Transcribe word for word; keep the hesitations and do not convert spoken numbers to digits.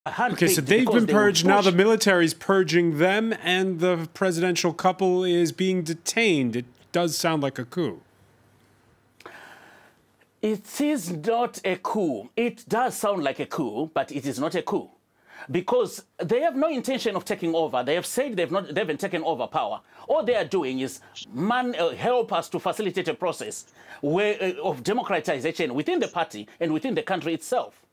Okay, so they've been purged. Now the military's purging them, and the presidential couple is being detained. It does sound like a coup. It is not a coup. It does sound like a coup, but it is not a coup. Because they have no intention of taking over. They have said they've not, they haven't taken over power. All they are doing is man, uh, help us to facilitate a process where, uh, of democratization within the party and within the country itself.